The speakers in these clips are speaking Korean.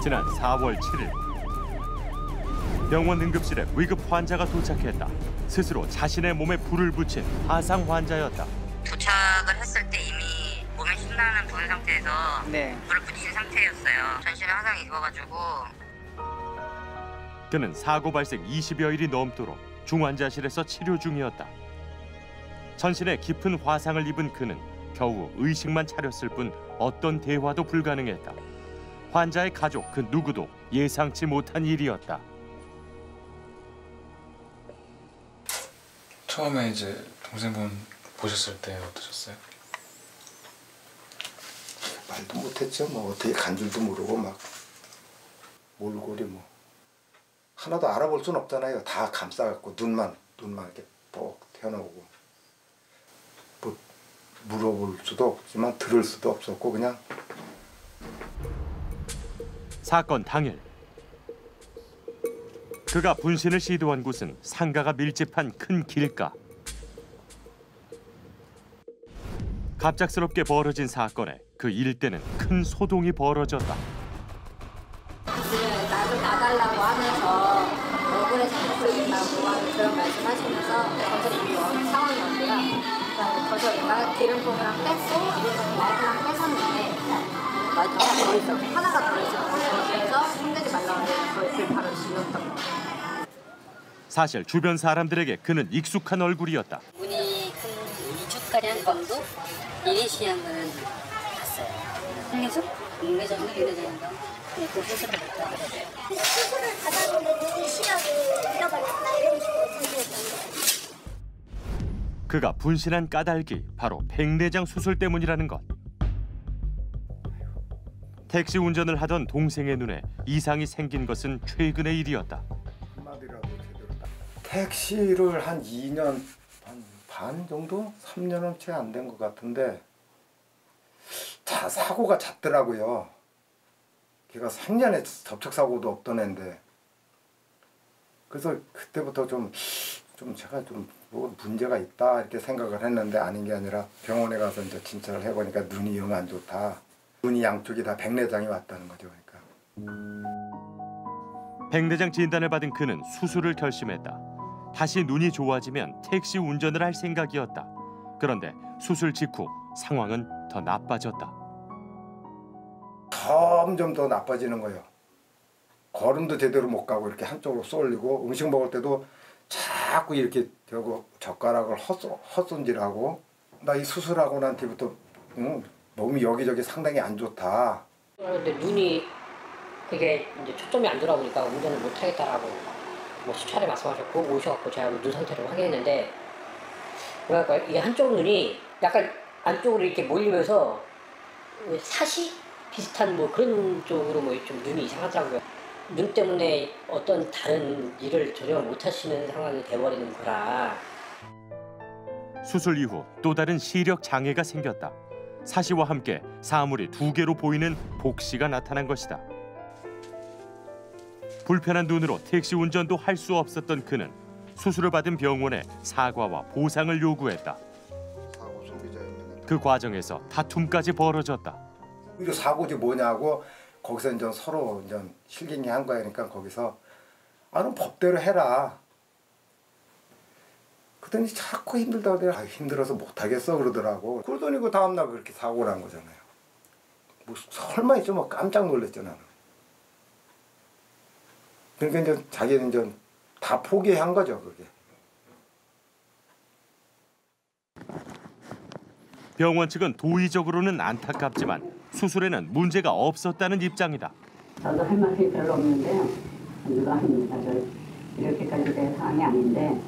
지난 4월 7일 병원 응급실에 위급 환자가 도착했다. 스스로 자신의 몸에 불을 붙인 화상 환자였다. 도착을 했을 때 이미 몸에 신나는 부은 상태에서 불을 붙인 상태였어요. 전신에 화상이 입어가지고. 그는 사고 발생 20여 일이 넘도록 중환자실에서 치료 중이었다. 전신에 깊은 화상을 입은 그는 겨우 의식만 차렸을 뿐 어떤 대화도 불가능했다. 환자의 가족 그 누구도 예상치 못한 일이었다. 처음에 이제 동생분 보셨을 때 어떠셨어요? 말도 못했죠. 뭐 어떻게 간 줄도 모르고 막 몰골이 뭐 하나도 알아볼 순 없잖아요. 다 감싸갖고 눈만 이렇게 뻑 튀어나오고 뭐 물어볼 수도 없지만 들을 수도 없었고 그냥. 사건 당일 그가 분신을 시도한 곳은 상가가 밀집한 큰 길가. 갑작스럽게 벌어진 사건에 그 일대는 큰 소동이 벌어졌다. 나 좀 놔달라고 하면서 얼굴에 잡고 있다고 그런 말씀하시면서 거기서 이런 상황이었고요. 그다음에 거기서 기름통이랑 뺐고 라이트랑 뺐었는데 라이트가 더 있어. 하나가 더 있어. 그래서 힘내지 말라고 그걸 바로 질렀던 거예요. 사실 주변 사람들에게 그는 익숙한 얼굴이었다. 문이 큰 2주까지 한 정도? 1인시한 거는 봤어요. 홍예숙? 윤회장인가 윤회장인가? 그 수술을 했다. 수술을 받았는데 눈이 시력이 잃어버렸다 이런 식으로 전수했던 거예요. 그가 분신한 까닭이 바로 백내장 수술 때문이라는 것. 택시 운전을 하던 동생의 눈에 이상이 생긴 것은 최근의 일이었다. 한마디라도 제대로 택시를 한 2년 반 정도? 3년은 채 안 된 것 같은데 사고가 잦더라고요. 걔가 3년에 접촉사고도 없던 애인데 그래서 그때부터 좀 제가 좀 뭐 문제가 있다 이렇게 생각을 했는데 아닌 게 아니라 병원에 가서 이제 진찰을 해보니까 눈이 영 안 좋다. 눈이 양쪽이 다 백내장이 왔다는 거죠. 그러니까. 백내장 진단을 받은 그는 수술을 결심했다. 다시 눈이 좋아지면 택시 운전을 할 생각이었다. 그런데 수술 직후 상황은 더 나빠졌다. 점점 더 나빠지는 거예요. 걸음도 제대로 못 가고 이렇게 한쪽으로 쏠리고 음식 먹을 때도 자꾸 이렇게 되고 젓가락을 헛손질하고 나 이 수술하고 난 뒤부터 몸이 여기저기 상당히 안 좋다. 그런데 눈이 그게 이제 초점이 안 돌아보니까 운전을 못 하겠다라고 뭐 수차례 말씀하셨고 오셔갖고 제가 눈 상태를 확인했는데 그러니까 이 한쪽 눈이 약간 안쪽으로 이렇게 몰리면서 사시 비슷한 뭐 그런 쪽으로 뭐 좀 눈이 이상하더라고요. 눈 때문에 어떤 다른 일을 전혀 못 하시는 상황이 돼버리는 거라. 수술 이후 또 다른 시력 장애가 생겼다. 사시와 함께 사물이 2개로 보이는 복시가 나타난 것이다. 불편한 눈으로 택시 운전도 할 수 없었던 그는 수술을 받은 병원에 사과와 보상을 요구했다. 그 과정에서 다툼까지 벌어졌다. 이거 사고지 뭐냐고 거기서 이제 서로 이제 실갱이 한 거야. 그러니까 거기서 넌 법대로 해라. 그랬더니 자꾸 힘들다고 그래. 힘들어서 못하겠어 그러더라고. 그러더니 그 다음날 그렇게 사고를 한 거잖아요. 뭐 설마 있죠. 뭐 깜짝 놀랐죠 나는. 그러니까 이제 자기는 이제 다 포기한 거죠 그게. 병원 측은 도의적으로는 안타깝지만 수술에는 문제가 없었다는 입장이다. 저도 할 말이 별로 없는데 누가 합니다. 이렇게까지 될 상황이 아닌데.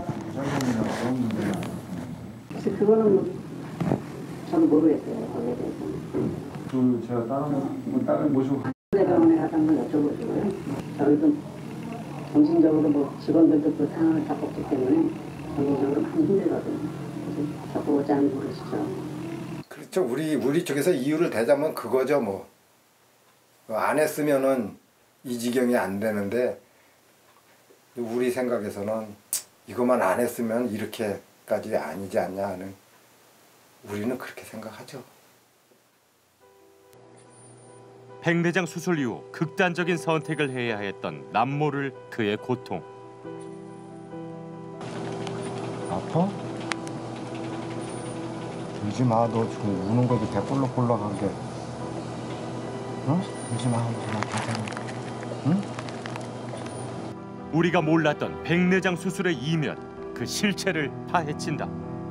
그래서 그거는 뭐 저는 모르겠어요. 거기에 대해서는. 제가 다른 모시고 병원에 가서 한번 여쭤보시고요. 저희도 정신적으로 뭐 직원들도 그 상황을 겪었기 때문에 정신적으로 많이 힘들거든요. 그래서 겪어보자는 모르시죠. 그렇죠. 우리 쪽에서 이유를 대자면 그거죠 뭐. 안 했으면은 이 지경이 안 되는데 우리 생각에서는 이것만 안 했으면 이렇게까지 아니지 않냐 하는 우리는 그렇게 생각하죠. 백내장 수술 이후 극단적인 선택을 해야 했던 남모를 그의 고통. 아파? 울지 마. 너 지금 우는 거지 대꼴록꼴록한 게. 응? 울지 마. 괜찮아. 응? 우리가 몰랐던 백내장 수술의 이면, 그 실체를 파헤친다.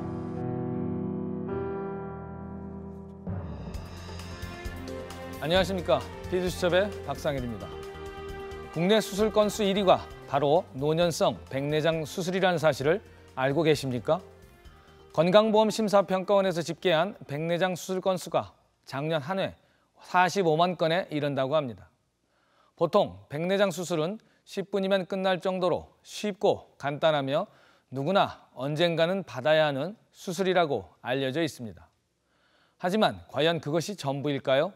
안녕하십니까. 피드수첩의 박상일입니다. 국내 수술 건수 1위가 바로 노년성 백내장 수술이라는 사실을 알고 계십니까? 건강보험심사평가원에서 집계한 백내장 수술 건수가 작년 한 해 45만 건에 이른다고 합니다. 보통 백내장 수술은 10분이면 끝날 정도로 쉽고 간단하며 누구나 언젠가는 받아야 하는 수술이라고 알려져 있습니다. 하지만 과연 그것이 전부일까요?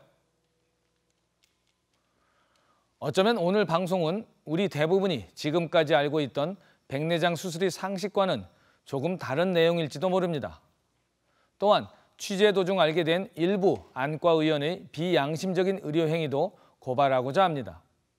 어쩌면 오늘 방송은 우리 대부분이 지금까지 알고 있던 백내장 수술의 상식과는 조금 다른 내용일지도 모릅니다. 또한 취재 도중 알게 된 일부 안과의원의 비양심적인 의료 행위도 고발하고자 합니다.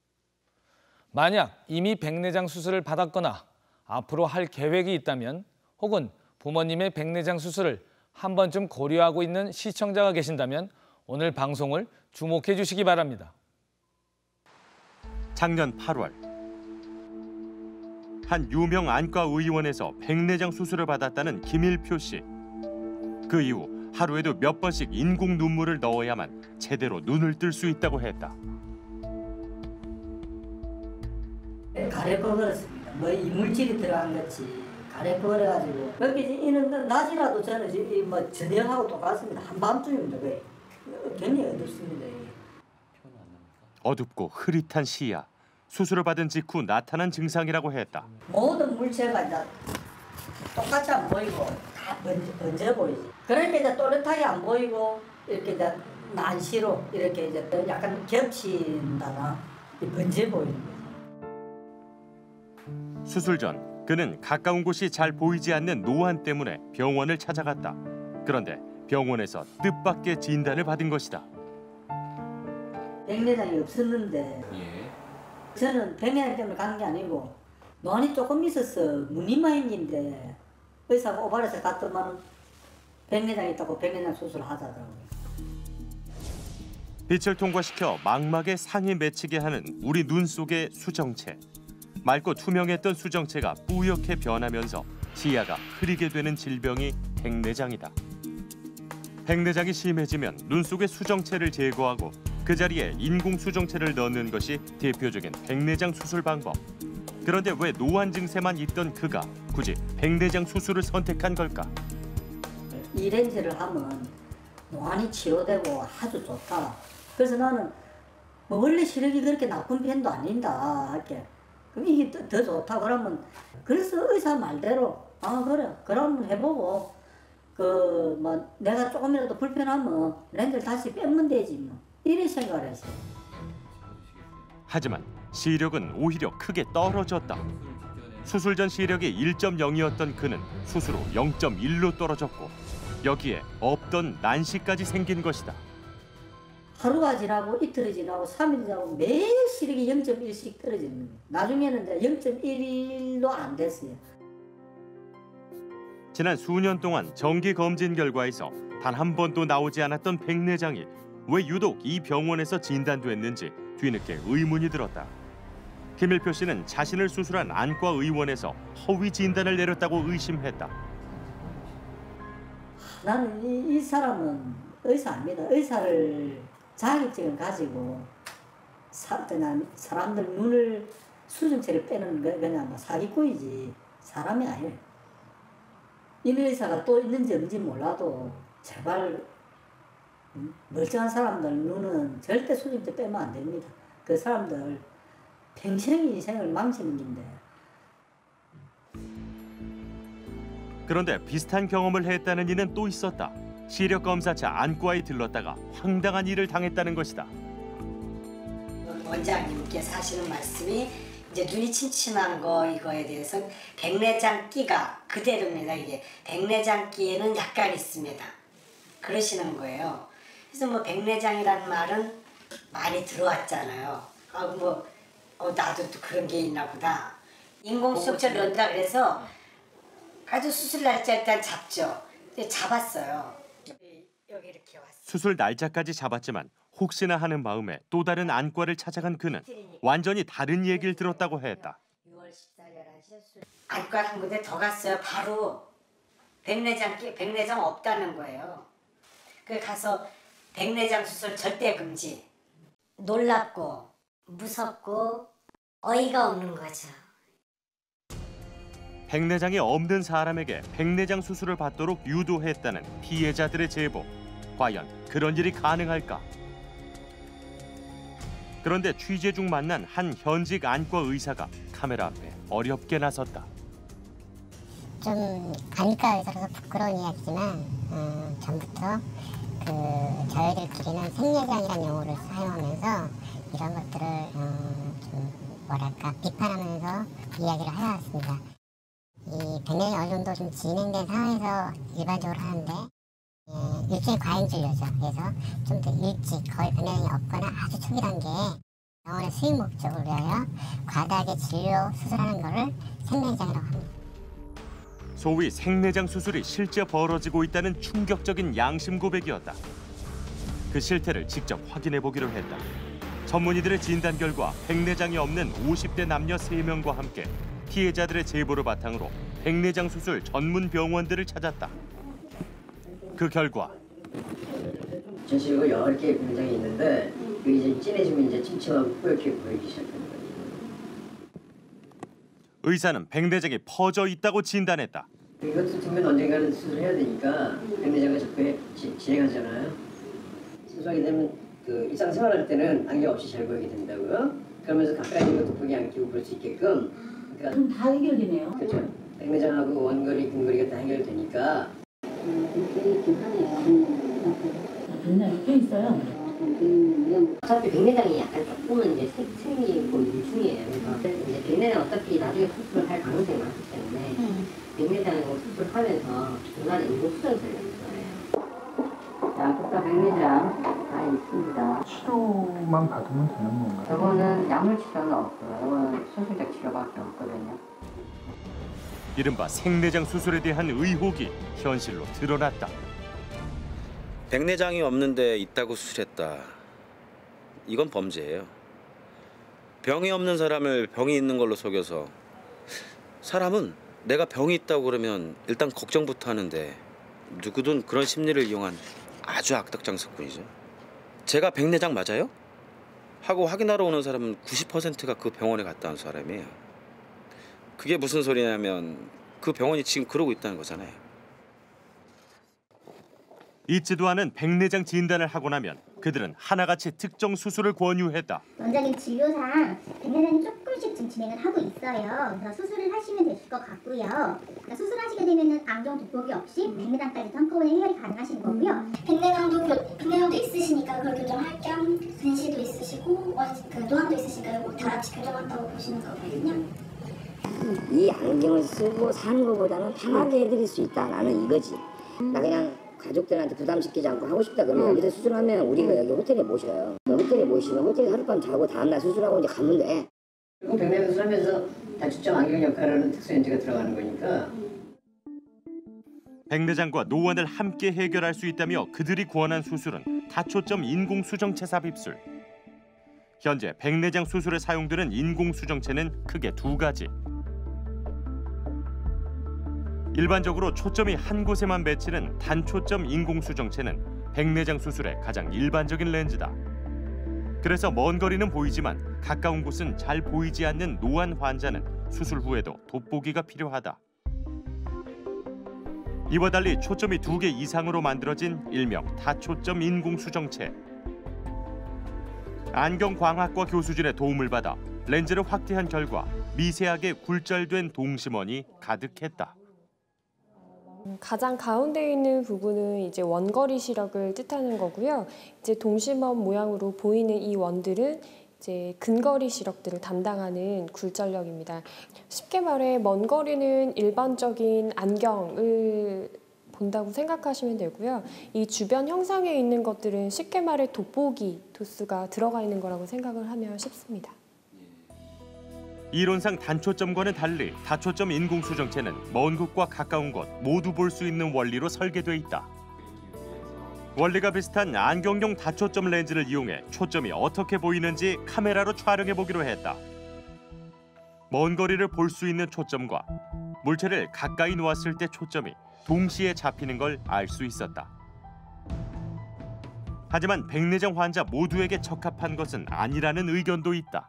만약 이미 백내장 수술을 받았거나 앞으로 할 계획이 있다면, 혹은 부모님의 백내장 수술을 한 번쯤 고려하고 있는 시청자가 계신다면 오늘 방송을 주목해 주시기 바랍니다. 작년 8월 한 유명 안과 의원에서 백내장 수술을 받았다는 김일표 씨. 그 이후 하루에도 몇 번씩 인공 눈물을 넣어야만 제대로 눈을 뜰 수 있다고 했다. 가래 버거렸습니다. 뭐 이물질이 들어간 거지. 가래 버려가지고 여기 이는 낮이라도 저는 뭐 저녁하고 똑같습니다. 한밤중입니다. 거의 굉장히 어둡습니다. 이게. 어둡고 흐릿한 시야. 수술을 받은 직후 나타난 증상이라고 했다. 모든 물체가 이제 똑같이 안 보이고 다 번져 보이지. 그러니까 이제 또렷하게 안 보이고 이렇게 이제 난시로 이렇게 이제 약간 겹친다나 번져 보이는 거지. 수술 전 그는 가까운 곳이 잘 보이지 않는 노안 때문에 병원을 찾아갔다. 그런데 병원에서 뜻밖의 진단을 받은 것이다. 백내장이 없었는데 저는 백내장 때문에 간 게 아니고 노안이 조금 있었어. 무늬마인인데 의사가 오발해서 갔더만 백내장이 있다고 백내장 수술을 하자더라고요. 빛을 통과시켜 망막에 상이 맺히게 하는 우리 눈 속의 수정체. 맑고 투명했던 수정체가 뿌옇게 변하면서 시야가 흐리게 되는 질병이 백내장이다. 백내장이 심해지면 눈 속의 수정체를 제거하고 그 자리에 인공 수정체를 넣는 것이 대표적인 백내장 수술 방법. 그런데 왜 노안 증세만 있던 그가 굳이 백내장 수술을 선택한 걸까? 이 렌즈를 하면 노안이 치료되고 아주 좋다. 그래서 나는 뭐 원래 시력이 그렇게 나쁜 편도 아닌다 할게. 그럼 이게 더 좋다 그러면, 그래서 의사 말대로 그래 그럼 해보고 그 뭐 내가 조금이라도 불편하면 렌즈를 다시 빼면 되지 뭐 이런 생각을 했어요. 하지만 시력은 오히려 크게 떨어졌다. 수술 전 시력이 1.0이었던 그는 수술 후 0.1로 떨어졌고 여기에 없던 난시까지 생긴 것이다. 하루가 지나고 이틀이 지나고 3일이 지나고 매일 시력이 0.1씩 떨어지는 거예요. 나중에는 이제 0.1도 안 됐어요. 지난 수년 동안 정기 검진 결과에서 단 한 번도 나오지 않았던 백내장이 왜 유독 이 병원에서 진단됐는지 뒤늦게 의문이 들었다. 김일표 씨는 자신을 수술한 안과 의원에서 허위 진단을 내렸다고 의심했다. 나는 이 사람은 의사 아닙니다. 의사를 자격증을 가지고 그냥 사람들 눈을 수정체를 빼는 거 그냥 뭐 사기꾼이지 사람이 아니에요. 이 의사가 또 있는지 없는지 몰라도 제발 멀쩡한 사람들 눈은 절대 수정체 빼면 안 됩니다. 그 사람들 평생의 인생을 망치는 긴데. 그런데 비슷한 경험을 했다는 이는 또 있었다. 시력 검사차 안과에 들렀다가 황당한 일을 당했다는 것이다. 원장님께서 하시는 말씀이 이제 눈이 침침한 거 이거에 대해서 백내장기가 그대로입니다. 이게 백내장기에는 약간 있습니다. 그러시는 거예요. 그래서 뭐 백내장이라는 말은 많이 들어왔잖아요. 나도 또 그런 게 있나 보다. 인공수정체를 넣는다 그래서 아주 수술 날짜 일단 잡죠. 근데 잡았어요. 여기 이렇게 왔어요. 수술 날짜까지 잡았지만 혹시나 하는 마음에 또 다른 안과를 찾아간 그는 완전히 다른 얘기를 들었다고 했다. 6월 14일 안과 한 군데 더 갔어요. 바로 백내장 없다는 거예요. 그 가서 백내장 수술 절대 금지. 놀랍고 무섭고 어이가 없는 거죠. 백내장이 없는 사람에게 백내장 수술을 받도록 유도했다는 피해자들의 제보. 과연 그런 일이 가능할까? 그런데 취재 중 만난 한 현직 안과 의사가 카메라 앞에 어렵게 나섰다. 좀 안과 의사로서 부끄러운 이야기지만 전부터 저희들끼리는 생내장이라는 용어를 사용하면서 이런 것들을 좀 뭐랄까 비판하면서 이야기를 해왔습니다. 이 백내장이 어느 정도 좀 진행된 상황에서 일반적으로 하는데 일종의 과잉 진료죠. 그래서 좀 더 일찍 거의 백내장이 없거나 아주 초기 단계에 병원의 수익 목적을 위하여 과다하게 진료 수술하는 것을 생내장이라고 합니다. 소위 생내장 수술이 실제 벌어지고 있다는 충격적인 양심 고백이었다. 그 실태를 직접 확인해 보기로 했다. 전문의들의 진단 결과 백내장이 없는 50대 남녀 3명과 함께 피해자들의 제보를 바탕으로 백내장 수술 전문 병원들을 찾았다. 그 결과 전체적으로 10개의 백내장이 있는데 그게 이제 진해지면 이제 침침하고 뿌옇게 보이기 시작하는 거예요. 의사는 백내장이 퍼져 있다고 진단했다. 이것도 분명 언젠가는 수술해야 되니까 백내장을 자꾸 진행하잖아요. 수술하게 되면 그 일상생활할 때는 안경 없이 잘 보이게 된다고요. 그러면서 가까이 있는 것도 보기 안 끼고 그럴 수 있게끔. 그러니까 그럼 다 해결되네요. 그렇죠. 백내장하고 원거리, 근거리가 다 해결되니까. 있긴 하네요. 백내장이 꽤 있어요. 어차피 백내장이 약간 조금은 이제 생기고 유중이에요. 그래서 이제 백내장 어차피 나중에 수술을 할 가능성이 많기 때문에 백내장을 수술하면서 중간에 인공수정체를 넣는 거예요. 자, 국가 백내장 다 있습니다. 치료만 받으면 되는 건가요? 저거는 약물 치료는 없어요. 이거는 수술적 치료밖에 없거든요. 이른바 생내장 수술에 대한 의혹이 현실로 드러났다. 백내장이 없는데 있다고 수술했다. 이건 범죄예요. 병이 없는 사람을 병이 있는 걸로 속여서 사람은 내가 병이 있다고 그러면 일단 걱정부터 하는데 누구든 그런 심리를 이용한 아주 악덕장사꾼이죠. 제가 백내장 맞아요? 하고 확인하러 오는 사람은 90%가 그 병원에 갔다 온 사람이에요. 그게 무슨 소리냐면 그 병원이 지금 그러고 있다는 거잖아요. 있지도 않은 백내장 진단을 하고 나면 그들은 하나같이 특정 수술을 권유했다. 원장님 진료상 백내장이 조금씩 좀 진행을 하고 있어요. 그래서 수술을 하시면 되실 것 같고요. 그러니까 수술하시게 되면은 안경 돋보기 없이 백내장까지도 한꺼번에 해결이 가능하신 거고요. 백내장도 있으시니까 그걸 교정할 겸 근시도 있으시고 그 노안도 있으시니까 다 같이 교정한다고 보시는 거거든요. 이 안경을 쓰고 사는 것보다는 편하게 해드릴 수 있다라는 이거지. 나 그냥 가족들한테 부담시키지 않고 하고 싶다 그러면 여기서 수술하면 우리가 여기 호텔에 모셔요. 호텔에 모시면 호텔에 하룻밤 자고 다음날 수술하고 이제 가면 돼. 그리고 백내장 수술하면서 다초점 안경 역할을 하는 특수렌즈가 들어가는 거니까. 백내장과 노안을 함께 해결할 수 있다며 그들이 권한 수술은 다초점 인공수정체 삽입술. 현재 백내장 수술에 사용되는 인공수정체는 크게 2가지. 일반적으로 초점이 한 곳에만 배치는 단초점 인공수정체는 백내장 수술의 가장 일반적인 렌즈다. 그래서 먼 거리는 보이지만 가까운 곳은 잘 보이지 않는 노안 환자는 수술 후에도 돋보기가 필요하다. 이와 달리 초점이 2개 이상으로 만들어진 일명 다초점 인공수정체. 안경광학과 교수진의 도움을 받아 렌즈를 확대한 결과 미세하게 굴절된 동심원이 가득했다. 가장 가운데 있는 부분은 이제 원거리 시력을 뜻하는 거고요. 이제 동심원 모양으로 보이는 이 원들은 이제 근거리 시력들을 담당하는 굴절력입니다. 쉽게 말해 먼 거리는 일반적인 안경을 본다고 생각하시면 되고요. 이 주변 형상에 있는 것들은 쉽게 말해 돋보기 도수가 들어가 있는 거라고 생각을 하면 쉽습니다. 이론상 단초점과는 달리 다초점 인공수정체는 먼 곳과 가까운 곳 모두 볼 수 있는 원리로 설계돼 있다. 원리가 비슷한 안경용 다초점 렌즈를 이용해 초점이 어떻게 보이는지 카메라로 촬영해 보기로 했다. 먼 거리를 볼 수 있는 초점과 물체를 가까이 놓았을 때 초점이 동시에 잡히는 걸 알 수 있었다. 하지만 백내장 환자 모두에게 적합한 것은 아니라는 의견도 있다.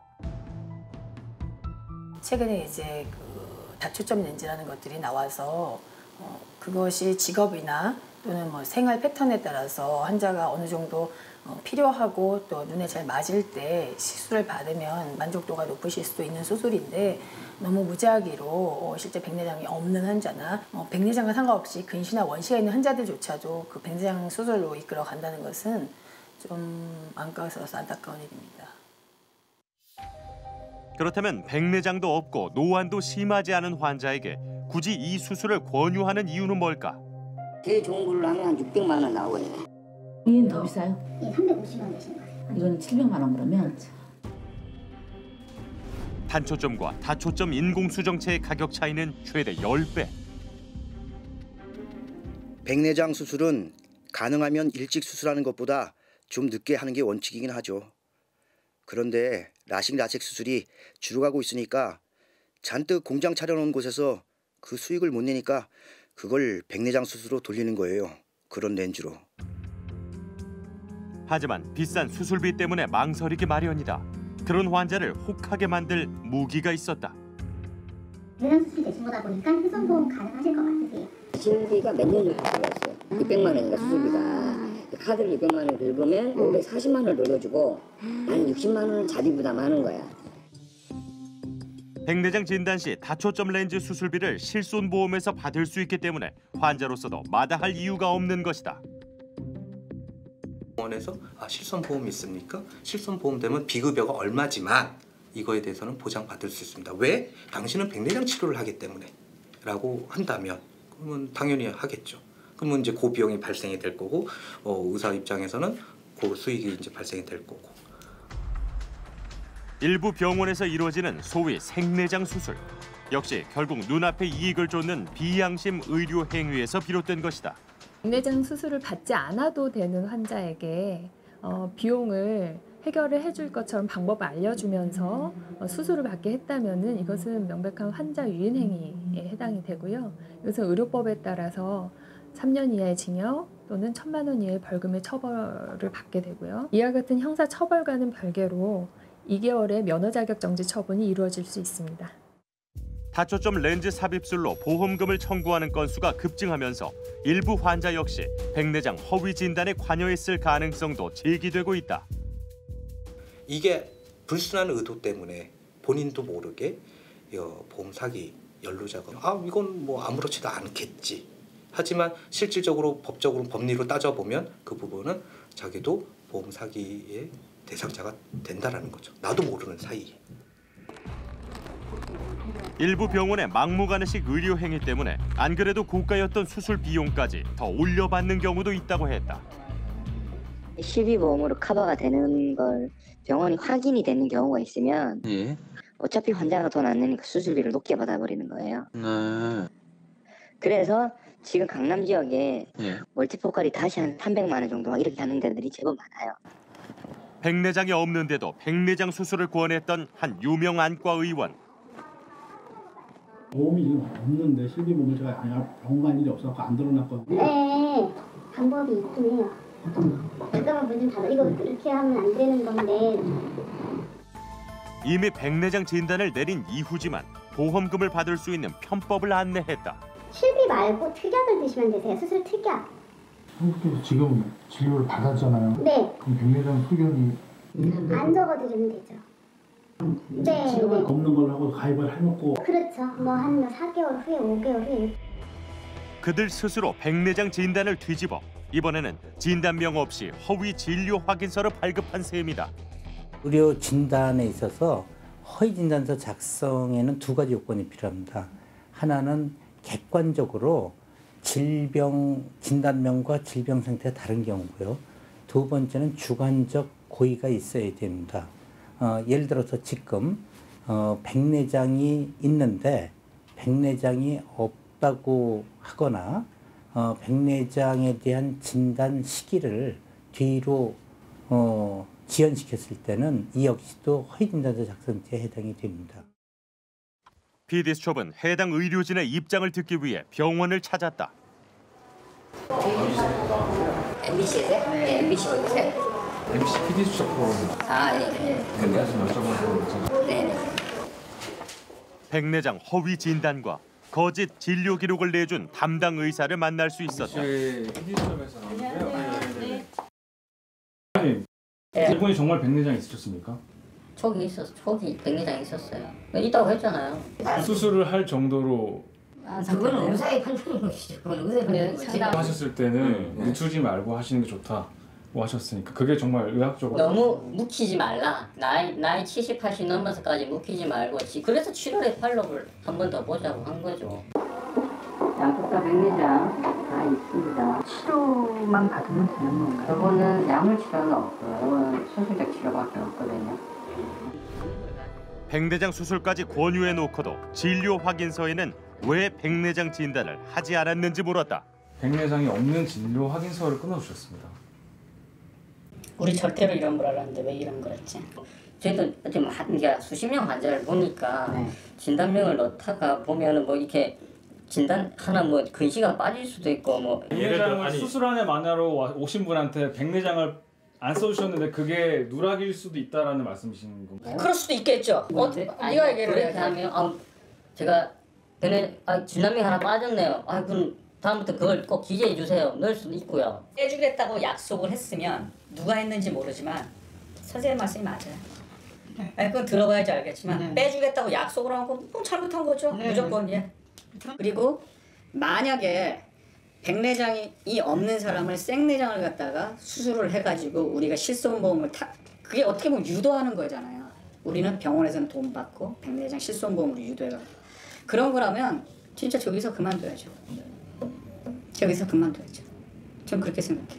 최근에 이제 그 다초점 렌즈라는 것들이 나와서 그것이 직업이나 또는 뭐 생활 패턴에 따라서 환자가 어느 정도 필요하고 또 눈에 잘 맞을 때 시술을 받으면 만족도가 높으실 수도 있는 수술인데 너무 무작위로 실제 백내장이 없는 환자나 백내장과 상관없이 근시나 원시가 있는 환자들조차도 그 백내장 수술로 이끌어 간다는 것은 좀 안타까워서 안타까운 일입니다. 그렇다면 백내장도 없고 노안도 심하지 않은 환자에게 굳이 이 수술을 권유하는 이유는 뭘까? 제일 좋은 걸로 하면 한 600만 원 나오거든요. 얘는 더 비싸요? 예, 350원 되시는 거예요. 이거는 700만 원 그러면. 단초점과 다초점 인공수정체의 가격 차이는 최대 10배. 백내장 수술은 가능하면 일찍 수술하는 것보다 좀 늦게 하는 게 원칙이긴 하죠. 그런데 라식 라섹 수술이 줄어가고 있으니까 잔뜩 공장 차려놓은 곳에서 그 수익을 못 내니까 그걸 백내장 수술로 돌리는 거예요. 그런 렌즈로. 하지만 비싼 수술비 때문에 망설이기 마련이다. 그런 환자를 혹하게 만들 무기가 있었다. 백내장 수술 되신 거다 보니까 훼손보험 가능하실 것 같으세요? 수술비가 몇 년 정도 들어갔어요. 600만 원인가 수술비가. 카드를 600만 원 긁으면 540만 원을 돌려주고 한 60만 원은 자비 부담하는 거야. 백내장 진단 시 다초점 렌즈 수술비를 실손보험에서 받을 수 있기 때문에 환자로서도 마다할 이유가 없는 것이다. 병원에서 실손보험이 있습니까? 실손보험 되면 비급여가 얼마지만 이거에 대해서는 보장받을 수 있습니다. 왜? 당신은 백내장 치료를 하기 때문에 라고 한다면 그러면 당연히 하겠죠. 그러면 이제 그 비용이 발생이 될 거고 의사 입장에서는 그 수익이 이제 발생이 될 거고. 일부 병원에서 이루어지는 소위 생내장 수술. 역시 결국 눈앞에 이익을 쫓는 비양심 의료 행위에서 비롯된 것이다. 백내장 수술을 받지 않아도 되는 환자에게 비용을 해결을 해줄 것처럼 방법을 알려주면서 수술을 받게 했다면은 이것은 명백한 환자 유인 행위에 해당이 되고요. 이것은 의료법에 따라서 3년 이하의 징역 또는 1,000만 원 이하의 벌금의 처벌을 받게 되고요. 이와 같은 형사 처벌과는 별개로 2개월의 면허 자격 정지 처분이 이루어질 수 있습니다. 다초점 렌즈 삽입술로 보험금을 청구하는 건수가 급증하면서 일부 환자 역시 백내장 허위 진단에 관여했을 가능성도 제기되고 있다. 이게 불순한 의도 때문에 본인도 모르게 보험 사기 연루자가 이건 뭐 아무렇지도 않겠지. 하지만 실질적으로 법적으로 법리로 따져보면 그 부분은 자기도 보험 사기의 대상자가 된다라는 거죠. 나도 모르는 사이에. 일부 병원의 막무가내식 의료 행위 때문에 안 그래도 고가였던 수술 비용까지 더 올려받는 경우도 있다고 했다. 실비보험으로 커버가 되는 걸 병원이 확인이 되는 경우가 있으면 어차피 환자가 돈 안 내니까 수술비를 높게 받아버리는 거예요. 그래서 지금 강남 지역에 멀티포컬이 다시 한 300만 원 정도 이렇게 하는 데들이 제법 많아요. 백내장이 없는데도 백내장 수술을 권했던 한 유명 안과 의원. 보험이 지금 없는데 실비보험을 제가 병원 간 일이 없어서 안 들어놨거든요. 네, 방법이 있긴 해요. 잠깐만 문 좀 닫아. 이거 이렇게 하면 안 되는 건데. 이미 백내장 진단을 내린 이후지만 보험금을 받을 수 있는 편법을 안내했다. 실비 말고 특약을 드시면 되세요. 수술 특약. 한국에서 지금 진료를 받았잖아요. 네. 그럼 백내장 소견이 안 적어드리면 되죠. 네. 치료가 없는 걸로 하고 가입을 해놓고. 그렇죠. 뭐 한 4개월 후에 5개월 후에. 그들 스스로 백내장 진단을 뒤집어 이번에는 진단명 없이 허위 진료 확인서를 발급한 셈이다. 의료 진단에 있어서 허위 진단서 작성에는 두 가지 요건이 필요합니다. 하나는 객관적으로 질병 진단명과 질병 상태가 다른 경우고요. 두 번째는 주관적 고의가 있어야 됩니다. 예를 들어서 지금 백내장이 있는데 백내장이 없다고 하거나 백내장에 대한 진단 시기를 뒤로 지연시켰을 때는 이 역시도 허위진단서 작성죄에 해당이 됩니다. PD수첩은 해당 의료진의 입장을 듣기 위해 병원을 찾았다. MBC에서요? 네, MBC 어디세요? MBC PD수첩 보러 네. 근데 좀 여쭤보는 네. 백내장 허위 진단과 거짓 진료 기록을 내준 담당 의사를 만날 수 있었다. PD수첩에서 나왔는데요. 아니, 이분이 정말 백내장 있으셨습니까? 초기 백내장 있었어요. 있다고 했잖아요. 수술을 할 정도로 그거는 의사의 판단인 것이죠. 그건 의사의 판단인 거지. 하셨을 때는 늦추지 말고 하시는 게 좋다고 하셨으니까 그게 정말 의학적으로 너무 묵히지 말라. 나이 70, 80 넘어서까지 묵히지 말고 그래서 7월에 팔로우를 한 번 더 보자고 한 거죠. 양쪽과 백내장 다 있습니다. 치료만 받으면 되는 건가요? 그거는 약물 치료는 없고요. 이거는 수술적 치료밖에 없거든요. 백내장 수술까지 권유해놓고도 진료 확인서에는 왜 백내장 진단을 하지 않았는지 물었다. 백내장이 없는 진료 확인서를 끊어주셨습니다. 우리 절대로 이런 걸 알았는데 왜 이런 걸 했지? 저희도 어떻게 수십 명 환자를 보니까 진단명을 넣다가 보면은 뭐 이렇게 진단 하나 뭐 근시가 빠질 수도 있고 뭐 백내장을 수술안에 만나러 오신 분한테 백내장을 안 써주셨는데 그게 누락일 수도 있다라는 말씀이신 건가요? 그럴 수도 있겠죠. 네가 얘기를 해. 하면 제가 진단명 하나 빠졌네요. 그럼 다음부터 그걸 꼭 기재해 주세요. 넣을 수도 있고요. 빼주겠다고 약속을 했으면 누가 했는지 모르지만 선생님 말씀이 맞아요. 그건 들어봐야지 알겠지만 빼주겠다고 약속을 하고 뭐 잘못한 거죠. 무조건 예. 그리고 만약에 백내장이 없는 사람을 생내장을 갖다가 수술을 해가지고 우리가 실손보험을 그게 어떻게 보면 유도하는 거잖아요. 우리는 병원에서는 돈 받고 백내장 실손보험으로 유도해가지고 그런 거라면 진짜 저기서 그만둬야죠. 저기서 그만둬야죠. 전 그렇게 생각해요.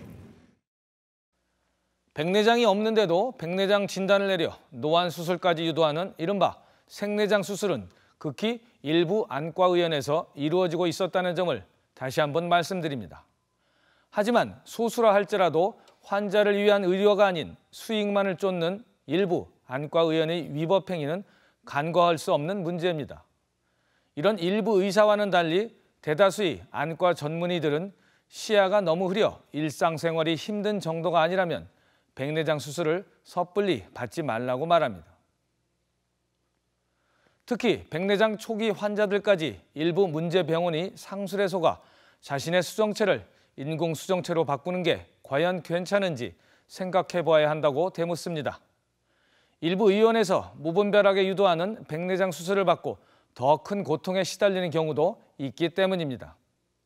백내장이 없는데도 백내장 진단을 내려 노안 수술까지 유도하는 이른바 생내장 수술은 극히 일부 안과의원에서 이루어지고 있었다는 점을 다시 한번 말씀드립니다. 하지만 소수라 할지라도 환자를 위한 의료가 아닌 수익만을 쫓는 일부 안과의원의 위법 행위는 간과할 수 없는 문제입니다. 이런 일부 의사와는 달리 대다수의 안과 전문의들은 시야가 너무 흐려 일상생활이 힘든 정도가 아니라면 백내장 수술을 섣불리 받지 말라고 말합니다. 특히 백내장 초기 환자들까지 일부 문제 병원이 상술에 속아 자신의 수정체를 인공수정체로 바꾸는 게 과연 괜찮은지 생각해 봐야 한다고 되묻습니다. 일부 의원에서 무분별하게 유도하는 백내장 수술을 받고 더 큰 고통에 시달리는 경우도 있기 때문입니다.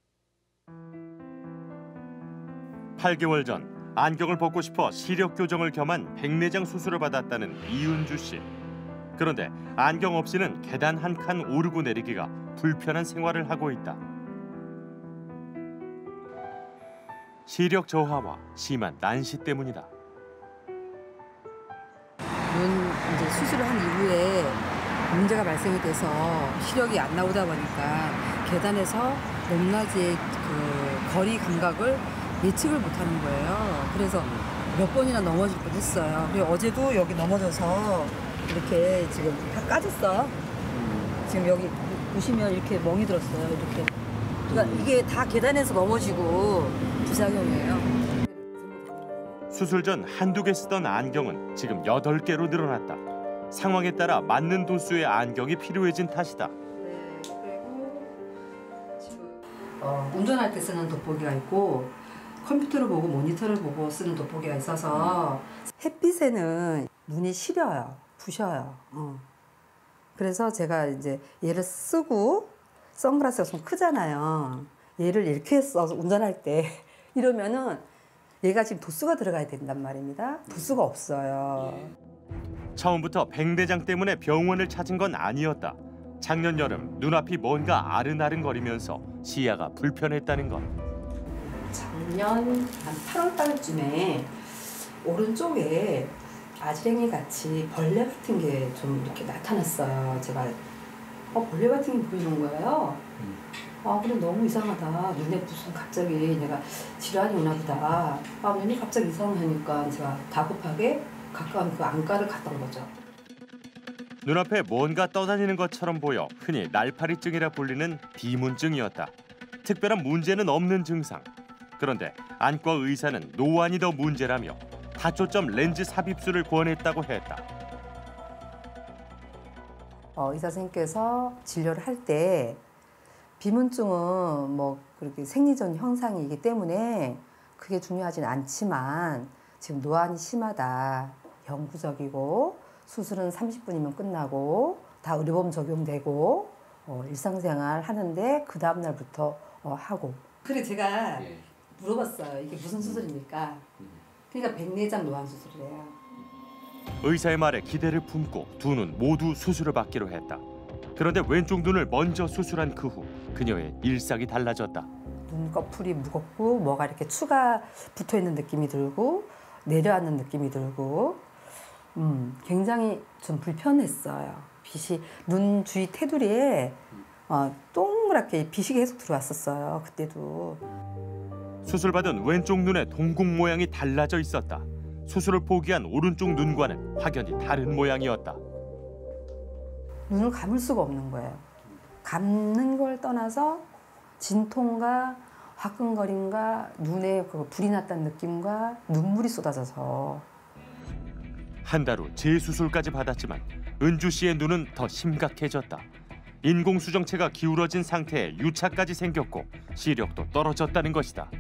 8개월 전 안경을 벗고 싶어 시력 교정을 겸한 백내장 수술을 받았다는 이은주 씨. 그런데 안경 없이는 계단 한 칸 오르고 내리기가 불편한 생활을 하고 있다. 시력 저하와 심한 난시 때문이다. 눈 이제 수술을 한 이후에 문제가 발생이 돼서 시력이 안 나오다 보니까 계단에서 높낮이의 그 거리 감각을 예측을 못하는 거예요. 그래서 몇 번이나 넘어질 뻔했어요. 그리고 어제도 여기 넘어져서 이렇게 지금 다 까졌어요. 지금 여기 보시면 이렇게 멍이 들었어요. 이렇게. 그러니까 이게 다 계단에서 넘어지고 부작용이에요. 수술 전 한두 개 쓰던 안경은 지금 8개로 늘어났다. 상황에 따라 맞는 도수의 안경이 필요해진 탓이다. 운전할 때 쓰는 돋보기가 있고 컴퓨터를 보고 모니터를 보고 쓰는 돋보기가 있어서 햇빛에는 눈이 시려요. 부셔요. 그래서 제가 이제 얘를 쓰고 선글라스가 좀 크잖아요. 얘를 이렇게 써서 운전할 때 이러면은 얘가 지금 도수가 들어가야 된단 말입니다. 도수가 없어요. 처음부터 백내장 때문에 병원을 찾은 건 아니었다. 작년 여름 눈앞이 뭔가 아른아른거리면서 시야가 불편했다는 것. 작년 한 8월 달쯤에 오른쪽에 아지랭이 같이 벌레 같은 게 좀 이렇게 나타났어요. 제가 벌레 같은 게 보이는 거예요. 근데 너무 이상하다. 눈에 무슨 갑자기 내가 질환이 오나 보다. 눈이 갑자기 이상하니까 제가 다급하게 가까운 그 안과를 갔던 거죠. 눈앞에 뭔가 떠다니는 것처럼 보여 흔히 날파리증이라 불리는 비문증이었다. 특별한 문제는 없는 증상. 그런데 안과 의사는 노안이 더 문제라며 다초점 렌즈 삽입술을 권했다고 했다. 의사 선생님께서 진료를 할 때 비문증은 뭐 그렇게 생리전 현상이기 때문에 그게 중요하진 않지만 지금 노안이 심하다. 영구적이고 수술은 30분이면 끝나고 다 의료보험 적용되고 일상생활 하는데 그 다음 날부터 하고. 그래 제가 물어봤어요. 이게 무슨 수술입니까? 그러니까 백내장 노안 수술이래요. 의사의 말에 기대를 품고 두 눈 모두 수술을 받기로 했다. 그런데 왼쪽 눈을 먼저 수술한 그 후 그녀의 일상이 달라졌다. 눈꺼풀이 무겁고 뭐가 이렇게 추가 붙어있는 느낌이 들고 내려앉는 느낌이 들고 굉장히 좀 불편했어요. 빛이 눈 주위 테두리에 동그랗게 빛이 계속 들어왔었어요. 그때도. 수술받은 왼쪽 눈의 동공 모양이 달라져 있었다. 수술을 포기한 오른쪽 눈과는 확연히 다른 모양이었다. 눈을 감을 수가 없는 거예요. 감는 걸 떠나서 진통과 화끈거림과 눈에 불이 났다는 느낌과 눈물이 쏟아져서. 한 달 후 재수술까지 받았지만 은주 씨의 눈은 더 심각해졌다. 인공수정체가 기울어진 상태에 유차까지 생겼고 시력도 떨어졌다는 것이다.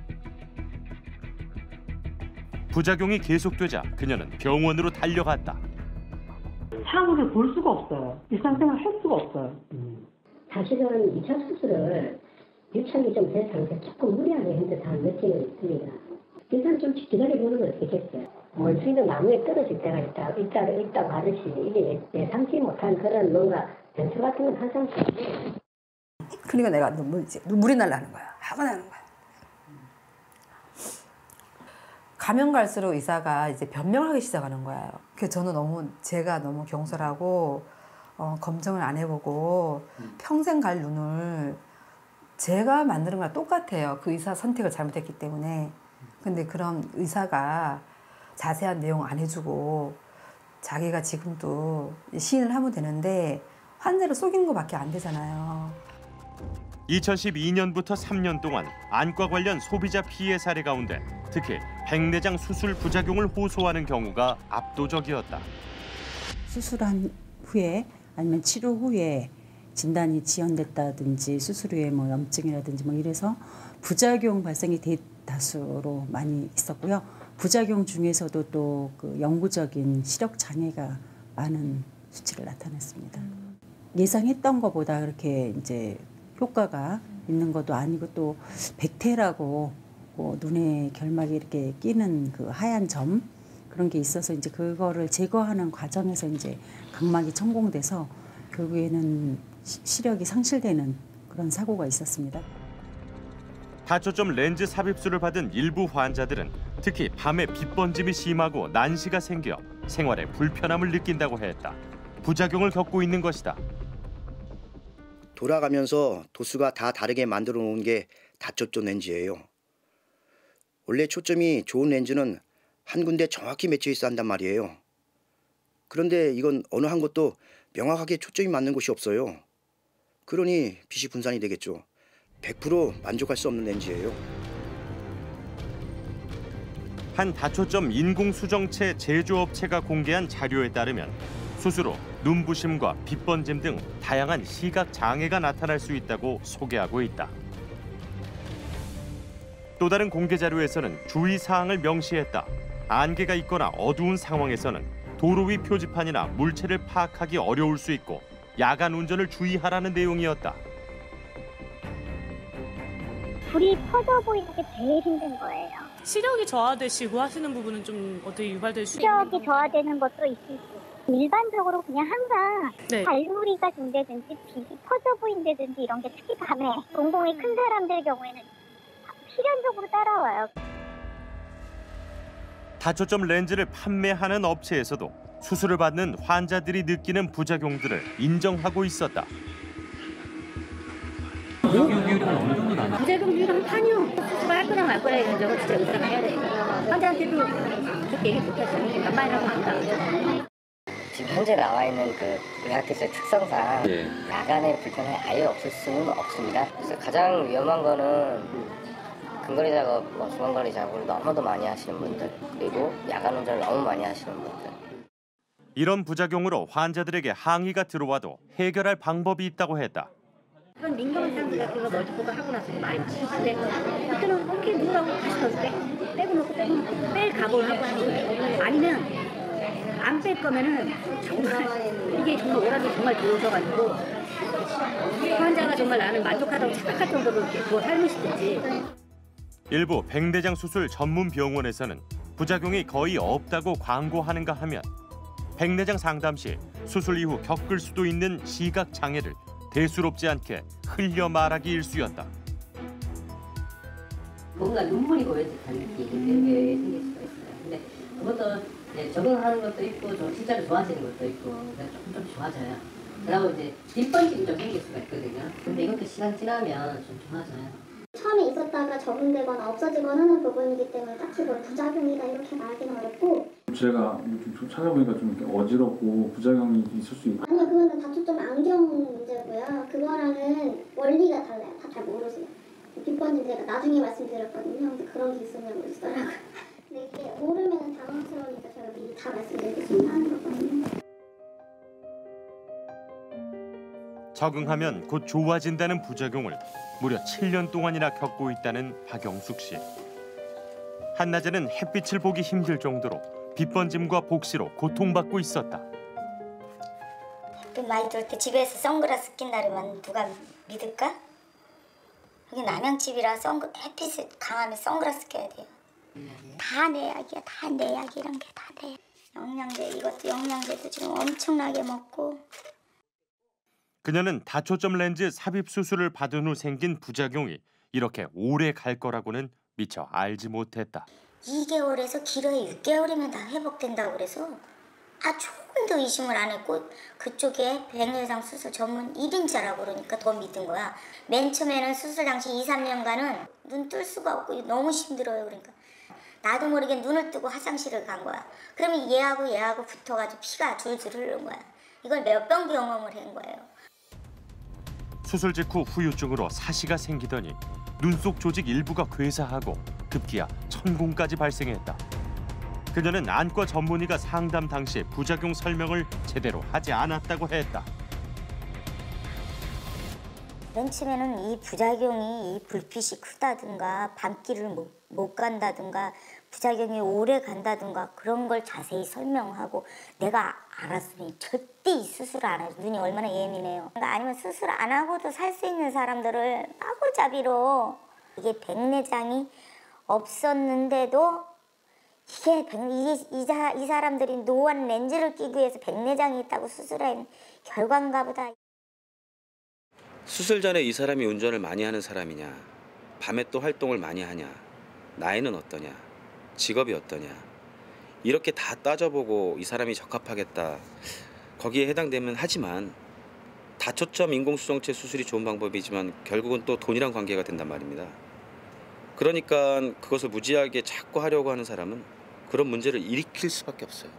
부작용이 계속되자 그녀는 병원으로 달려갔다. 창을 볼 수가 없어요. 일상생활 할 수가 없어요. 사실은 2차 수술을 유착이 좀 된 상태 조금 무리하게 한 듯한 느낌이 있습니다. 일단 좀 기다려보는 건 어떻겠어요? 원숭이도 나무에 떨어질 때가 있다고 하듯이 이게 예상치 못한 그런 뭔가 변수 같은 건 항상 있어요. 그러니까 내가 눈물이 날라는 거야. 화가 나는 거야. 가면 갈수록 의사가 이제 변명하기 시작하는 거예요. 그래서 저는 제가 너무 경솔하고 검정을 안 해보고 평생 갈 눈을 제가 만드는 거랑 똑같아요. 그 의사 선택을 잘못했기 때문에. 근데 그런 의사가 자세한 내용 안 해주고 자기가 지금도 시인을 하면 되는데 환자를 속이는 것밖에 안 되잖아요. 2012년부터 3년 동안 안과 관련 소비자 피해 사례 가운데 특히 백내장 수술 부작용을 호소하는 경우가 압도적이었다. 수술한 후에 아니면 치료 후에 진단이 지연됐다든지 수술 후에 뭐 염증이라든지 뭐 이래서 부작용 발생이 대다수로 많이 있었고요. 부작용 중에서도 또 그 영구적인 시력 장애가 많은 수치를 나타냈습니다. 예상했던 것보다 그렇게 이제 효과가 있는 것도 아니고 또 백태라고 눈에 결막이 이렇게 끼는 그 하얀 점 그런 게 있어서 이제 그거를 제거하는 과정에서 이제 각막이 천공돼서 결국에는 시력이 상실되는 그런 사고가 있었습니다. 다초점 렌즈 삽입술을 받은 일부 환자들은 특히 밤에 빛번짐이 심하고 난시가 생겨 생활에 불편함을 느낀다고 했다. 부작용을 겪고 있는 것이다. 돌아가면서 도수가 다 다르게 만들어 놓은 게 다초점 렌즈예요. 원래 초점이 좋은 렌즈는 한 군데 정확히 맺혀 있어야 한단 말이에요. 그런데 이건 어느 한 곳도 명확하게 초점이 맞는 곳이 없어요. 그러니 빛이 분산이 되겠죠. 100% 만족할 수 없는 렌즈예요. 한 다초점 인공수정체 제조업체가 공개한 자료에 따르면 수술 후 눈부심과 빛번짐 등 다양한 시각 장애가 나타날 수 있다고 소개하고 있다. 또 다른 공개 자료에서는 주의사항을 명시했다. 안개가 있거나 어두운 상황에서는 도로 위 표지판이나 물체를 파악하기 어려울 수 있고 야간 운전을 주의하라는 내용이었다. 불이 퍼져 보이는 게 제일 힘든 거예요. 시력이 저하되시고 하시는 부분은 좀 어떻게 유발될 수 있는 시력이 저하되는 것도 있을 수 있고 일반적으로 그냥 항상 발놀이가 된다든지 빛이 퍼져 보인다든지 이런 게 특히 밤에 공공이 큰 사람들 경우에는 필연적으로 따라와요. 다초점 렌즈를 판매하는 업체에서도 수술을 받는 환자들이 느끼는 부작용들을 인정하고 있었다. 부작용 비율이 어느 정도 나나? 부작용 비율은 판이요. 수술할 거나 말 거나 이런 적은 진짜 의사가 해야 되니까. 환자한테도 그렇게 얘기 못했어요. 만만이라고 한다. 지금 현재 나와 있는 그 의학기술의 특성상 야간에 불편함이 아예 없을 수는 없습니다. 그래서 가장 위험한 거는 근거리 작업, 중간거리 작업을 너무도 많이 하시는 분들, 그리고 야간 운전을 너무 많이 하시는 분들. 이런 부작용으로 환자들에게 항의가 들어와도 해결할 방법이 있다고 했다. 그런 민감한 사람들이 그거 멀티 보고 하고 나서 많이 치는데 그때는 어떻게 누구라고 다시 넣어서 빼고 놓고 뺄 각오를 하고 하는 거예요. 아니면 안 뺄 거면은 정말 이게 정말 오락이 정말 좋으셔가지고 환자가 정말 나는 만족하다고 착각할 정도로 이렇게 그걸 삶으시든지. 일부 백내장 수술 전문 병원에서는 부작용이 거의 없다고 광고하는가 하면 백내장 상담 시 수술 이후 겪을 수도 있는 시각 장애를 대수롭지 않게 흘려 말하기 일쑤였다. 뭔가 눈물이 고여 듯한 느낌이 생길 수가 있어요. 근데 그것도 적응하는 것도 있고 좀 실제로 좋아지는 것도 있고 조금 좋아져요. 그러고 이제 뒷번짐이 좀 생길 수가 있거든요. 근데 이것도 시간 지나면 좀 좋아져요. 처음에 있었다가 적응되거나 없어지거나 하는 부분이기 때문에 딱히 뭘 부작용이다 이렇게 말하기는 어렵고. 제가 좀 찾아보니까 좀 이렇게 어지럽고 부작용이 있을 수 있고. 아니요, 그거는 다초점 안경 문제고요. 그거랑은 원리가 달라요. 다 잘 모르세요. 빗번진 제가 나중에 말씀드렸거든요. 근데 그런 게 있었냐고 그러시더라고요. 근데 이게 모르면 당황스러우니까 제가 미리 다 말씀드릴 수 있는 거거든요. 적응하면 곧 좋아진다는 부작용을 무려 7년 동안이나 겪고 있다는 박영숙 씨. 한낮에는 햇빛을 보기 힘들 정도로 빗번짐과 복시로 고통받고 있었다. 햇빛 많이 들을 때 집에서 선글라스 낀다면 누가 믿을까? 여기 남양집이라 햇빛이 강하면 선글라스 껴야 돼요. 다 내 약이야, 다 내 약 이런 게 다 내. 영양제, 이것도 영양제도 지금 엄청나게 먹고. 그녀는 다초점 렌즈 삽입 수술을 받은 후 생긴 부작용이 이렇게 오래 갈 거라고는 미처 알지 못했다. 2개월에서 길어야 6개월이면 다 회복된다고 그래서 조금 더 의심을 안 했고 그쪽에 백내장 수술 전문 1인자라고 그러니까 더 믿은 거야. 맨 처음에는 수술 당시 2, 3년간은 눈 뜰 수가 없고 너무 힘들어요. 그러니까 나도 모르게 눈을 뜨고 화장실을 간 거야. 그러면 얘하고 붙어가지고 피가 줄줄 흐르는 거야. 이걸 몇 번 경험을 한 거예요. 수술 직후 후유증으로 사시가 생기더니 눈속 조직 일부가 괴사하고 급기야 천공까지 발생했다. 그녀는 안과 전문의가 상담 당시 부작용 설명을 제대로 하지 않았다고 했다. 맨 처음에는 이 부작용이 이 불빛이 크다든가 밤길을 못 간다든가 부작용이 오래 간다든가 그런 걸 자세히 설명하고 내가 알았으니 절대 이 수술 안 해요. 눈이 얼마나 예민해요. 그러니까 아니면 수술 안 하고도 살 수 있는 사람들을 마구잡이로 이게 백내장이 없었는데도 이 사람들이 노안 렌즈를 끼기 위해서 백내장이 있다고 수술한 결과인가 보다. 수술 전에 이 사람이 운전을 많이 하는 사람이냐, 밤에 또 활동을 많이 하냐, 나이는 어떠냐, 직업이 어떠냐 이렇게 다 따져보고 이 사람이 적합하겠다 거기에 해당되면 하지만 다초점 인공수정체 수술이 좋은 방법이지만 결국은 또 돈이랑 관계가 된단 말입니다. 그러니까 그것을 무지하게 자꾸 하려고 하는 사람은 그런 문제를 일으킬 수밖에 없어요.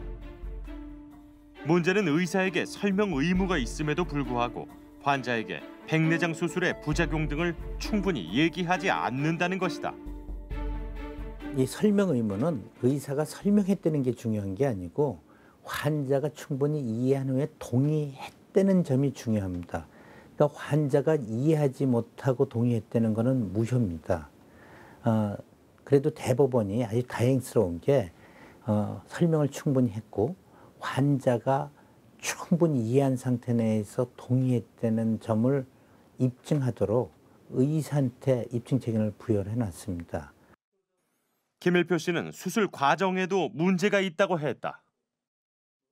문제는 의사에게 설명 의무가 있음에도 불구하고 환자에게 백내장 수술의 부작용 등을 충분히 얘기하지 않는다는 것이다. 이 설명 의무는 의사가 설명했다는 게 중요한 게 아니고 환자가 충분히 이해한 후에 동의했다는 점이 중요합니다. 그러니까 환자가 이해하지 못하고 동의했다는 것은 무효입니다. 그래도 대법원이 아주 다행스러운 게 설명을 충분히 했고 환자가 충분히 이해한 상태 내에서 동의했다는 점을 입증하도록 의사한테 입증 책임을 부여를 해놨습니다. 김일표 씨는 수술 과정에도 문제가 있다고 했다.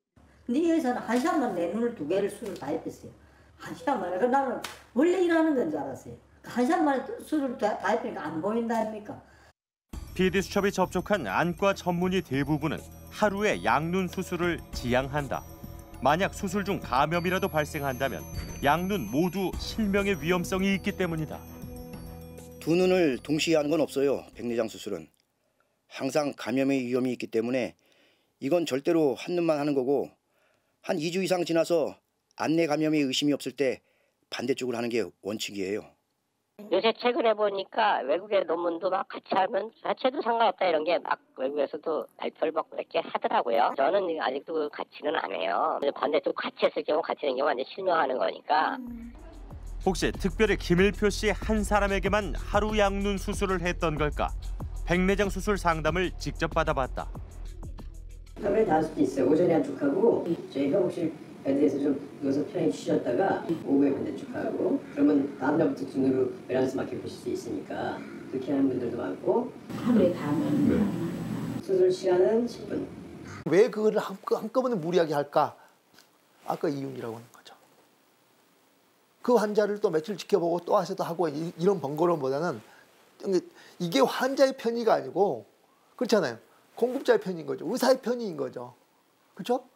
근데 이 의사는 1시간만 내 눈을 2개를 수술 다 했댔어요. 1시간 만에. 그럼 나는 원래 일하는 건 줄 알았어요. 1시간 만에 수술을 다 했으니까 안 보인다 아닙니까? PD수첩이 접촉한 안과 전문의 대부분은 하루에 양눈 수술을 지향한다. 만약 수술 중 감염이라도 발생한다면 양눈 모두 실명의 위험성이 있기 때문이다. 두 눈을 동시에 하는 건 없어요. 백내장 수술은. 항상 감염의 위험이 있기 때문에 이건 절대로 한 눈만 하는 거고 한 2주 이상 지나서 안내 감염의 의심이 없을 때 반대쪽으로 하는 게 원칙이에요. 요새 최근에 보니까 외국의 논문도 막 같이 하면 자체도 상관없다 이런 게 막 외국에서도 발표를 받고 이렇게 하더라고요. 저는 아직도 같이는 안 해요. 반대쪽 같이 했을 경우 같이 된 경우 완전 실명하는 거니까. 혹시 특별히 김일표 씨 한 사람에게만 하루 양눈 수술을 했던 걸까? 백내장 수술 상담을 직접 받아봤다. 하루에 다 할 수도 있어요. 오전에 한쪽 하고 저희가 혹시 배드에서 좀 누워서 편히 쉬셨다가 오후에 반대쪽 하고 그러면 다음 날부터 눈으로 밸런스 맞게 보실 수 있으니까 그렇게 하는 분들도 많고 하루에 다 하면 수술 시간은 10분. 왜 그거를 한꺼번에 무리하게 할까? 아까 이윤이라고 하는 거죠. 그 환자를 또 며칠 지켜보고 또 하셔도 하고 이런 번거로움보다는 이게 환자의 편의가 아니고 그렇잖아요. 공급자의 편인 거죠. 의사의 편의인 거죠. 그렇죠?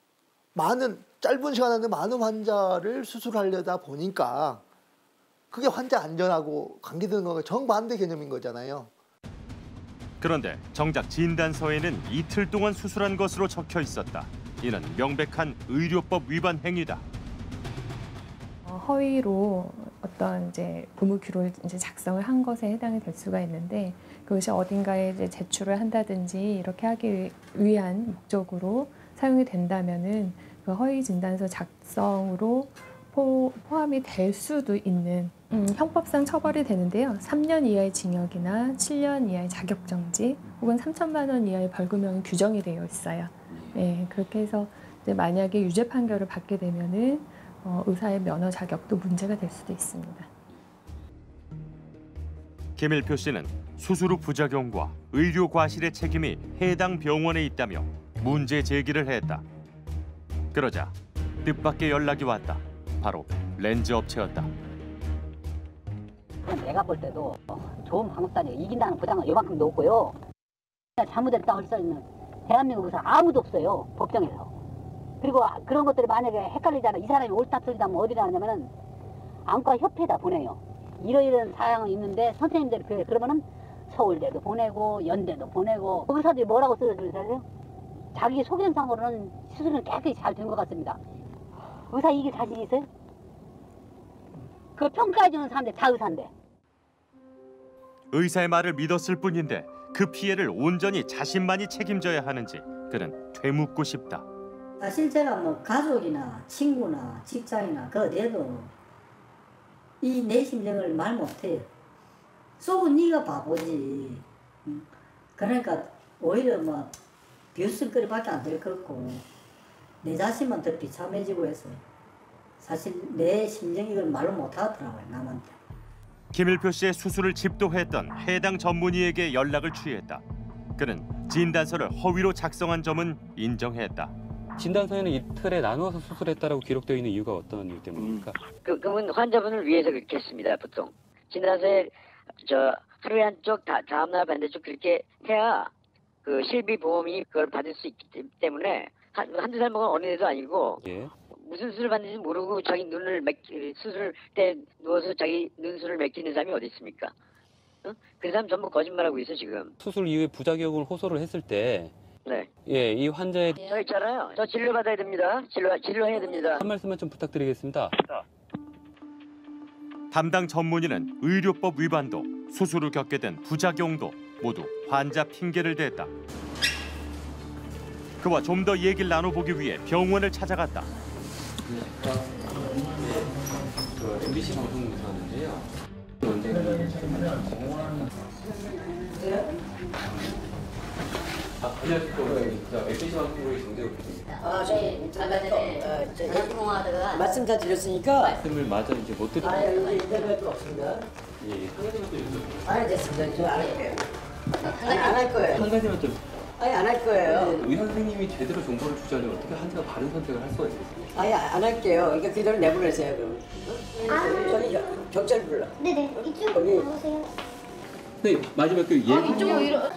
짧은 시간 안에 많은 환자를 수술하려다 보니까 그게 환자 안전하고 관계되는 거가 정반대 개념인 거잖아요. 그런데 정작 진단서에는 이틀 동안 수술한 것으로 적혀 있었다. 이는 명백한 의료법 위반 행위다. 허위로 어떤 이제 의무규를 이제 작성을 한 것에 해당이 될 수가 있는데 그것이 어딘가에 이제 제출을 한다든지 이렇게 하기 위한 목적으로 사용이 된다면은 그 허위 진단서 작성으로 포함이 될 수도 있는 형법상 처벌이 되는데요. 3년 이하의 징역이나 7년 이하의 자격정지 혹은 3천만 원 이하의 벌금형이 규정이 되어 있어요. 네, 그렇게 해서 이제 만약에 유죄 판결을 받게 되면은 의사의 면허 자격도 문제가 될 수도 있습니다. 김일표 씨는 수술 후 부작용과 의료 과실의 책임이 해당 병원에 있다며 문제 제기를 했다. 그러자 뜻밖의 연락이 왔다. 바로 렌즈 업체였다. 내가 볼 때도 좋은 방법단이 이긴다는 보장은 요만큼 높고요. 잘못했다 할 수 있는 대한민국 의사 아무도 없어요. 법정에서. 그리고 그런 것들이 만약에 헷갈리잖아. 이 사람이 옳다 틀리다 하면 어디다 하냐면은 안과 협회에다 보내요. 이런 사항은 있는데 선생님들이 그러면은 서울대도 보내고 연대도 보내고 의사들이 뭐라고 써주세요? 자기 소견상으로는 수술은 깨끗이 잘 된 것 같습니다. 의사 이게 자신 있어요? 그 평가해주는 사람들 다 의사인데. 의사의 말을 믿었을 뿐인데 그 피해를 온전히 자신만이 책임져야 하는지 그는 되묻고 싶다. 사실 제가 뭐 가족이나 친구나 직장이나 그 어디에도 이 내 심정을 말 못해요. 속은 네가 바보지. 그러니까 오히려 뭐 비웃음거리밖에 안 될 것 같고 내 자신만 더 비참해지고 해서 사실 내 심정이 이걸 말로 못하더라고요, 남한테. 김일표 씨의 수술을 집도했던 해당 전문의에게 연락을 취했다. 그는 진단서를 허위로 작성한 점은 인정했다. 진단서에는 이틀에 나누어서 수술했다라고 기록되어 있는 이유가 어떤 이유 때문입니까? 그분 환자분을 위해서 그렇게 했습니다. 보통 진단서에 하루에 한쪽 다음날 반대쪽 그렇게 해야 그 실비 보험이 그걸 받을 수 있기 때문에 한두 살 먹은 어린애도 아니고 예. 무슨 수술 받는지 모르고 자기 눈을 수술 때 누워서 자기 눈수를 맡기는 사람이 어디 있습니까? 그 사람 전부 거짓말하고 있어 지금. 수술 이후에 부작용을 호소를 했을 때 네. 예, 이 환자의 저 있잖아요. 저 진료 받아야 됩니다. 진료해야 됩니다. 한 말씀만 좀 부탁드리겠습니다. 담당 전문의는 의료법 위반도 수술 후 겪게 된 부작용도 모두 환자 핑계를 댔다. 그와 좀 더 얘기를 나눠보기 위해 병원을 찾아갔다. MBC 방송국에서 하는데요. 언제 안녕하세요. MBC 방송국의 정재욱 기자입니다. 저희 얼마 전에 통화하다가 말씀 다 드렸으니까 말씀을 마저 이제 못 듣겠어요. 여기 인터뷰할 거 없습니다. 예. 됐습니다. 저 안 할게요. 안 할 거예요. 한 가지만 좀 아예 안 할 거예요. 의사 선생님이 제대로 정보를 주지 않으면 어떻게 환자가 바른 선택을 할 수가 있겠어요? 아예 안 할게요. 그러니까 그대로 내보내세요 그럼. 저기 경찰 불러. 네네. 이쪽으로 나오세요. 네, 마지막 그 얘기. 이쪽으로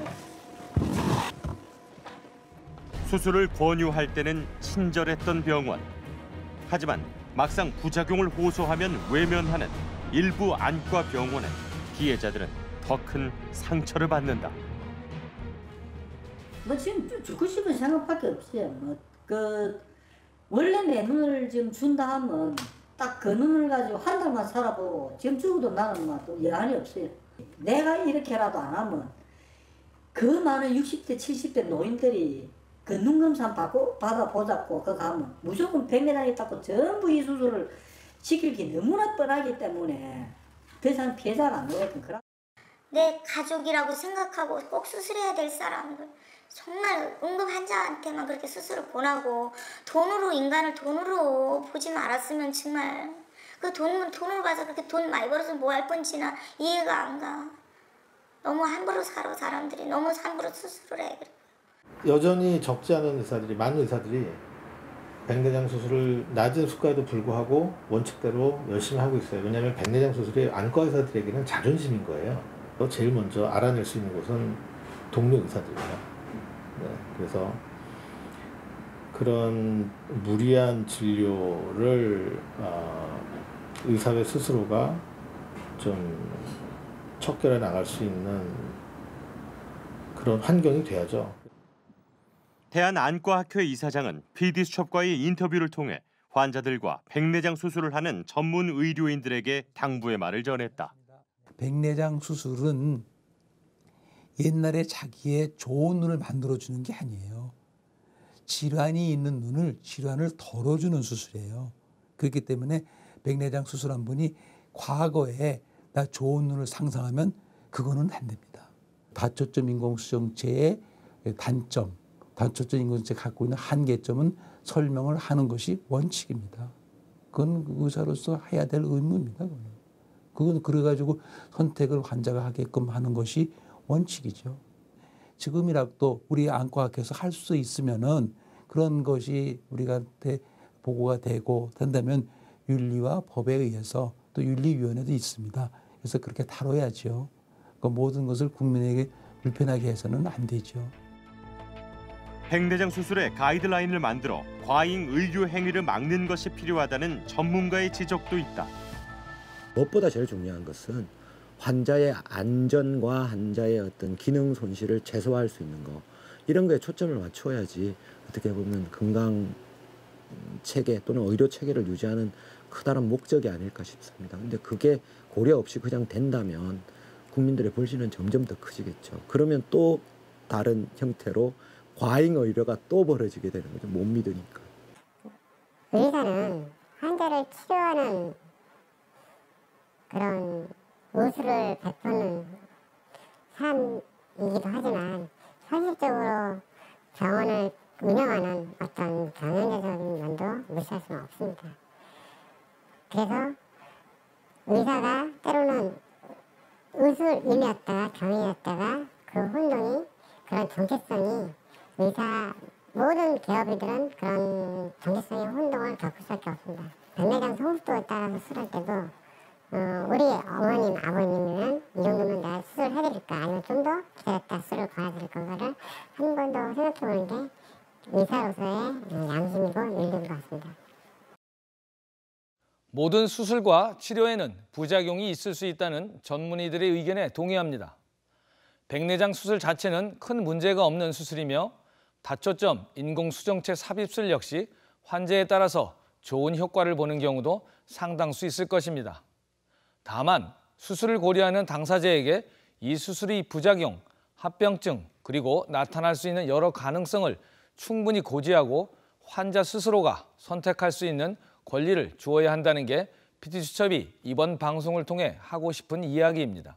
수술을 권유할 때는 친절했던 병원. 하지만 막상 부작용을 호소하면 외면하는 일부 안과 병원에 피해자들은 더 큰 상처를 받는다. 뭐 지금 죽고 싶은 생각밖에 없어요. 뭐 원래 내 눈을 지금 준다 하면 딱 그 눈을 가지고 한 달만 살아보고 지금 죽어도 나는 뭐또 여한이 없어요. 내가 이렇게라도 안 하면 그 많은 60대 70대 노인들이 그 눈 검사 받아보자고 그 가면 무조건 백내장 있다고 전부 이 수술을 시킬 게 너무나 뻔하기 때문에 더 이상 피해자가 안 오게끔 그런. 내 가족이라고 생각하고 꼭 수술해야 될 사람을 정말 응급 환자한테만 그렇게 수술을 권하고 인간을 돈으로 보지 말았으면 정말 그 돈으로 봐서 그렇게 돈 많이 벌어서 뭐 할 건지나 이해가 안 가. 너무 함부로 살아 사람들이. 너무 함부로 수술을 해. 여전히 적지 않은 의사들이, 많은 의사들이 백내장 수술을 낮은 수가에도 불구하고 원칙대로 열심히 하고 있어요. 왜냐하면 백내장 수술이 안과 의사들에게는 자존심인 거예요. 또 제일 먼저 알아낼 수 있는 곳은 동료 의사들이에요. 네, 그래서 그런 무리한 진료를 의사회 스스로가 좀 척결해 나갈 수 있는 그런 환경이 돼야죠. 대한안과학회 이사장은 PD수첩과의 인터뷰를 통해 환자들과 백내장 수술을 하는 전문 의료인들에게 당부의 말을 전했다. 백내장 수술은 옛날에 자기의 좋은 눈을 만들어주는 게 아니에요. 질환이 있는 눈을 질환을 덜어주는 수술이에요. 그렇기 때문에 백내장 수술한 분이 과거에 나 좋은 눈을 상상하면 그거는 안 됩니다. 다초점 인공수정체의 단점, 다초점 인공수정체가 갖고 있는 한계점은 설명을 하는 것이 원칙입니다. 그건 의사로서 해야 될 의무입니다. 그건 그래가지고 선택을 환자가 하게끔 하는 것이 원칙이죠. 지금이라도 우리 안과학회에서 할 수 있으면은 그런 것이 우리한테 보고가 되고 된다면 윤리와 법에 의해서 또 윤리위원회도 있습니다. 그래서 그렇게 다뤄야죠. 그 모든 것을 국민에게 불편하게 해서는 안 되죠. 백내장 수술의 가이드라인을 만들어 과잉 의료 행위를 막는 것이 필요하다는 전문가의 지적도 있다. 무엇보다 제일 중요한 것은 환자의 안전과 환자의 어떤 기능 손실을 최소화할 수 있는 거, 이런 거에 초점을 맞춰야지 어떻게 보면 건강 체계 또는 의료 체계를 유지하는 커다란 목적이 아닐까 싶습니다. 근데 그게 고려 없이 그냥 된다면 국민들의 불신은 점점 더 커지겠죠. 그러면 또 다른 형태로 과잉 의료가 또 벌어지게 되는 거죠. 못 믿으니까. 의사는 환자를 치료하는 그런 의술을 베푸는 사람이기도 하지만 현실적으로 병원을 운영하는 어떤 경영자적인 면도 무시할 수는 없습니다. 그래서 의사가 때로는 의술인이었다가 경영이었다가 그 혼동이, 그런 정체성이 모든 기업이들은 그런 정체성의 혼동을 겪을 수밖에 없습니다. 백내장 성숙도에 따라서 수술할 때도 우리 어머님, 아버님은 이 정도면 내가 수술해드릴까, 아니면 좀 더 기다렸다 수술을 권해드릴 건가를 한 번 더 생각해보는 게 의사로서의 양심이고 윤리인 것 같습니다. 모든 수술과 치료에는 부작용이 있을 수 있다는 전문의들의 의견에 동의합니다. 백내장 수술 자체는 큰 문제가 없는 수술이며 다초점 인공수정체 삽입술 역시 환자에 따라서 좋은 효과를 보는 경우도 상당수 있을 것입니다. 다만 수술을 고려하는 당사자에게 이 수술의 부작용, 합병증, 그리고 나타날 수 있는 여러 가능성을 충분히 고지하고 환자 스스로가 선택할 수 있는 권리를 주어야 한다는 게 PD수첩이 이번 방송을 통해 하고 싶은 이야기입니다.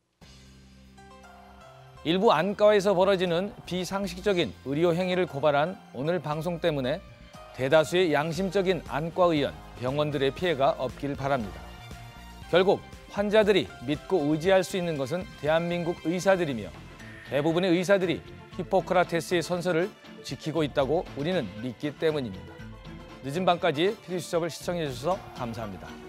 일부 안과에서 벌어지는 비상식적인 의료 행위를 고발한 오늘 방송 때문에 대다수의 양심적인 안과의원, 병원들의 피해가 없길 바랍니다. 결국 환자들이 믿고 의지할 수 있는 것은 대한민국 의사들이며 대부분의 의사들이 히포크라테스의 선서를 지키고 있다고 우리는 믿기 때문입니다. 늦은 밤까지 PD수첩을 시청해 주셔서 감사합니다.